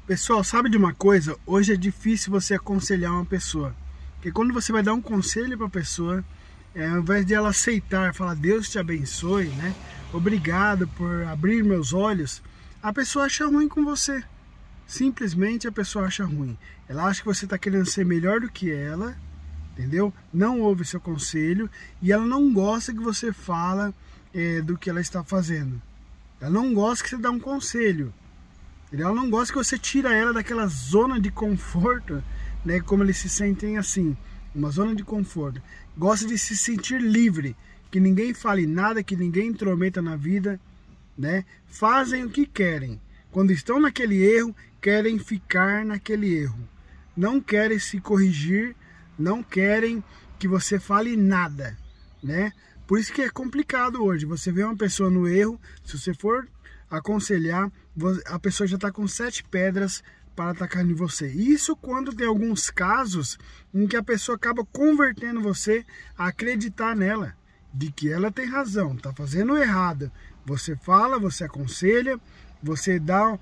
Pessoal, sabe de uma coisa? Hoje é difícil você aconselhar uma pessoa. Porque quando você vai dar um conselho para a pessoa, ao invés de ela aceitar, falar Deus te abençoe, né? Obrigado por abrir meus olhos, a pessoa acha ruim com você. Simplesmente a pessoa acha ruim. Ela acha que você está querendo ser melhor do que ela, entendeu? Não ouve seu conselho e ela não gosta que você fala do que ela está fazendo. Ela não gosta que você dá um conselho. Ela não gosta que você tira ela daquela zona de conforto, né? Como eles se sentem assim, uma zona de conforto. Gosta de se sentir livre, que ninguém fale nada, que ninguém intrometa na vida, né? Fazem o que querem. Quando estão naquele erro, querem ficar naquele erro. Não querem se corrigir, não querem que você fale nada, né? Por isso que é complicado hoje. Você vê uma pessoa no erro, se você for aconselhar, a pessoa já está com 7 pedras para atacar em você. Isso quando tem alguns casos em que a pessoa acaba convertendo você a acreditar nela, de que ela tem razão, está fazendo errado. Você fala, você aconselha, você dá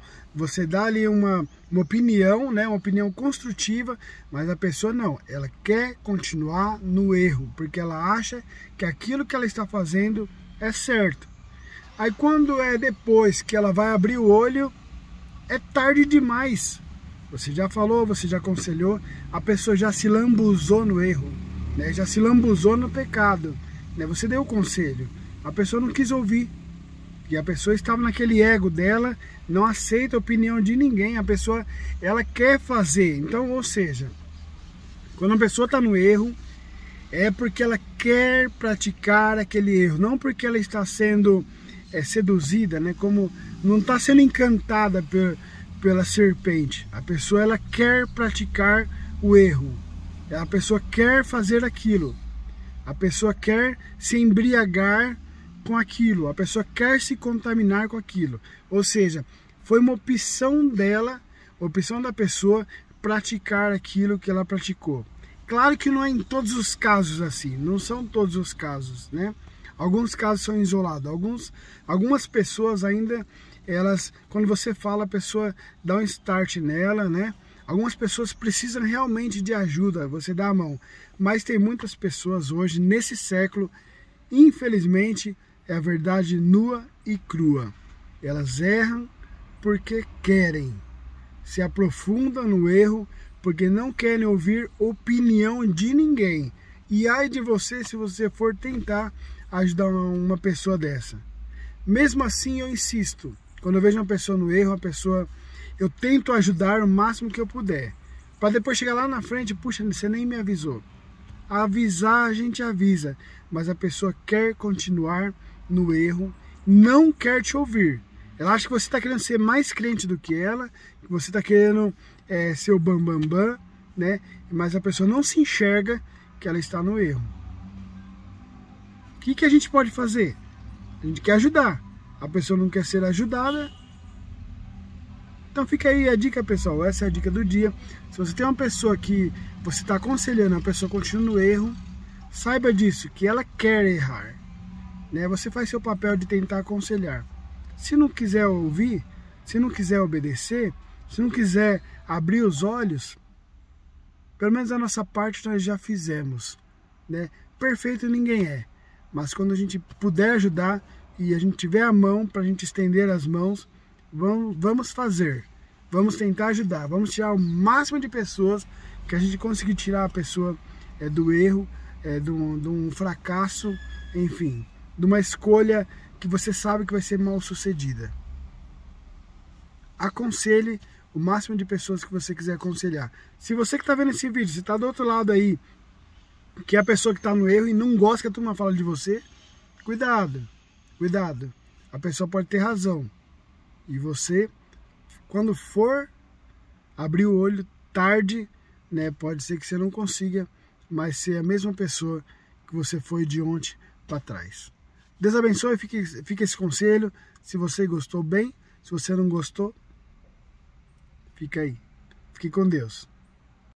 ali uma opinião, né, uma opinião construtiva, mas a pessoa não, ela quer continuar no erro, porque ela acha que aquilo que ela está fazendo é certo. Aí quando é depois que ela vai abrir o olho, é tarde demais. Você já falou, você já aconselhou, a pessoa já se lambuzou no erro, né? Já se lambuzou no pecado, né? Você deu o conselho, a pessoa não quis ouvir. E a pessoa estava naquele ego dela, não aceita a opinião de ninguém, a pessoa, ela quer fazer. Então, ou seja, quando a pessoa está no erro, é porque ela quer praticar aquele erro, não porque ela está sendo seduzida, né? Como não está sendo encantada pela serpente. A pessoa, ela quer praticar o erro, a pessoa quer fazer aquilo, a pessoa quer se embriagar com aquilo, a pessoa quer se contaminar com aquilo. Ou seja, foi uma opção dela, opção da pessoa praticar aquilo que ela praticou. Claro que não é em todos os casos assim, não são todos os casos, né? Alguns casos são isolados, algumas pessoas ainda, elas, quando você fala, a pessoa dá um start nela, né? Algumas pessoas precisam realmente de ajuda, você dá a mão. Mas tem muitas pessoas hoje, nesse século, infelizmente, é a verdade nua e crua. Elas erram porque querem, se aprofundam no erro porque não querem ouvir opinião de ninguém. E ai de você se você for tentar ajudar uma pessoa dessa. Mesmo assim, eu insisto. Quando eu vejo uma pessoa no erro, eu tento ajudar o máximo que eu puder. Para depois chegar lá na frente, puxa, você nem me avisou. Avisar, a gente avisa. Mas a pessoa quer continuar no erro, não quer te ouvir. Ela acha que você está querendo ser mais crente do que ela, que você está querendo ser o bambambam, né? Mas a pessoa não se enxerga que ela está no erro. O que a gente pode fazer? A gente quer ajudar. A pessoa não quer ser ajudada. Então fica aí a dica, pessoal. Essa é a dica do dia. Se você tem uma pessoa que você está aconselhando, a pessoa continua no erro, saiba disso, que ela quer errar, né? Você faz seu papel de tentar aconselhar. Se não quiser ouvir, se não quiser obedecer, se não quiser abrir os olhos, pelo menos a nossa parte nós já fizemos, né? Perfeito ninguém é. Mas quando a gente puder ajudar e a gente tiver a mão para a gente estender as mãos, vamos fazer. Vamos tentar ajudar. Vamos tirar o máximo de pessoas que a gente conseguir tirar a pessoa do erro, de um fracasso, enfim, de uma escolha que você sabe que vai ser mal sucedida. Aconselhe o máximo de pessoas que você quiser aconselhar. Se você que está vendo esse vídeo, você está do outro lado aí, que é a pessoa que está no erro e não gosta que a turma fale de você, cuidado, cuidado. A pessoa pode ter razão. E você, quando for abrir o olho tarde, né, pode ser que você não consiga mais ser a mesma pessoa que você foi de ontem para trás. Deus abençoe, fica esse conselho. Se você gostou, bem. Se você não gostou, fica aí. Fique com Deus.